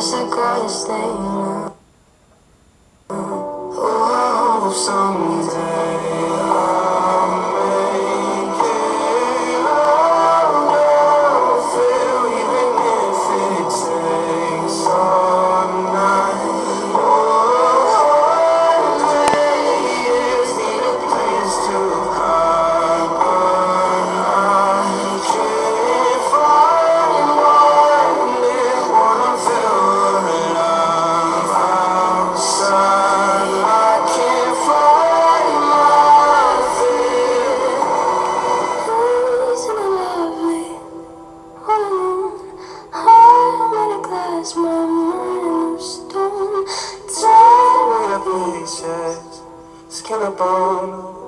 guess I gotta stay now. Oh, someday I'll make it out of here, even if it takes all night. Oh, 100 years, need a place to hide, but I can't find one. Live wanna feel alive outside. I can't find my fear. Isn't it lovely? All alone, heart made of glass, my mind of stone. Tear me to pieces, skin and bone.